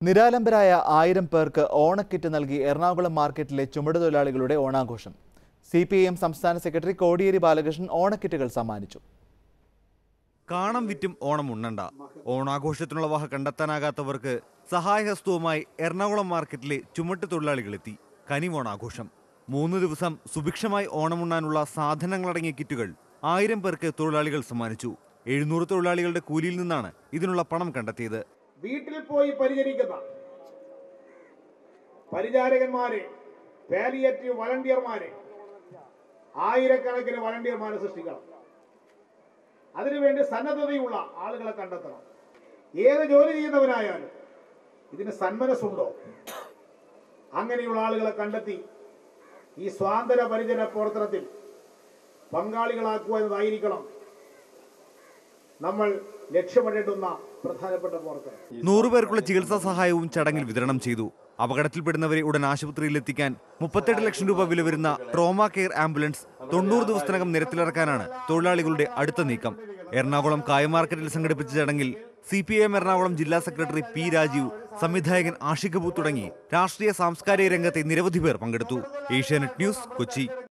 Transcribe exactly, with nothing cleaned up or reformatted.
നിരാലംബരായ ആയിരം പേർക്ക് ഓണക്കിറ്റ് നൽകി എറണാകുളം മാർക്കറ്റിലെ ചുമടുതൊഴിലാളികളുടെ ഓണാഘോഷം. സി പി ഐ എം സംസ്ഥാന സെക്രട്ടറി കോടിയേരി ബാലകൃഷ്ണൻ ഓണക്കിറ്റുകൾ സമ്മാനിച്ചു. കാണം വിറ്റും ഓണം ഉണ്ണണ്ട. ഓണാഘോഷത്തിനുള്ള വക കണ്ടെത്താനാകാത്തവർക്ക് സഹായഹസ്തവുമായി എറണാകുളം മാർക്കറ്റിലെ ചുമട്ട് തൊഴിലാളികളെത്തി. കനിവോണാഘോഷം മൂന്ന് ദിവസം സുഭിക്ഷമായി ഓണമുണ്ണാനുള്ള സാധനങ്ങളടങ്ങിയ കിറ്റുകൾ ആയിരം പേർക്ക് തൊഴിലാളികൾ സമ്മാനിച്ചു. എഴുന്നൂറ് തൊഴിലാളികളുടെ കൂലിയിൽ നിന്നാണ് ഇതിനുള്ള പണം കണ്ടെത്തിയത്. വീട്ടിൽ പോയി പരിചരിക്കുന്ന പരിചാരകന്മാരെ, പാലിയേറ്റീവ് വളണ്ടിയർമാരെ, ആയിരക്കണക്കിന് വളണ്ടിയർമാരെ സൃഷ്ടിക്കണം. അതിനുവേണ്ടി സന്നദ്ധതയുള്ള ആളുകളെ കണ്ടെത്തണം. ഏത് ജോലി ചെയ്യുന്നവനായാലും ഇതിന് സന്മനസ്സുണ്ടോ? അങ്ങനെയുള്ള ആളുകളെ കണ്ടെത്തി ഈ സ്വാതന്ത്ര്യ പരിചരണ പ്രവർത്തനത്തിൽ പങ്കാളികളാക്കുക എന്നതായിരിക്കണം നമ്മൾ ലക്ഷ്യമിടേണ്ടുന്ന പ്രധാനപ്പെട്ട പ്രവർത്തനം. നൂറുപേർക്കുള്ള ചികിത്സാ സഹായവും ചടങ്ങിൽ വിതരണം ചെയ്തു. അപകടത്തിൽപ്പെടുന്നവരെ ഉടൻ ആശുപത്രിയിൽ എത്തിക്കാൻ മുപ്പത്തെട്ട് ലക്ഷം രൂപ വില വരുന്ന ട്രോമ കെയർ ആംബുലൻസ് തൊണ്ണൂറ് ദിവസത്തിനകം നിരത്തിലിറക്കാനാണ് തൊഴിലാളികളുടെ അടുത്ത നീക്കം. എറണാകുളം കായ മാർക്കറ്റിൽ സംഘടിപ്പിച്ച ചടങ്ങിൽ C P I M Ernakulam ജില്ലാ സെക്രട്ടറി പി രാജീവ്, സംവിധായകൻ ആഷിഖ് അബു തുടങ്ങി രാഷ്ട്രീയ സാംസ്കാരിക രംഗത്തെ നിരവധി പേർ പങ്കെടുത്തു. Asianet news, Kochi.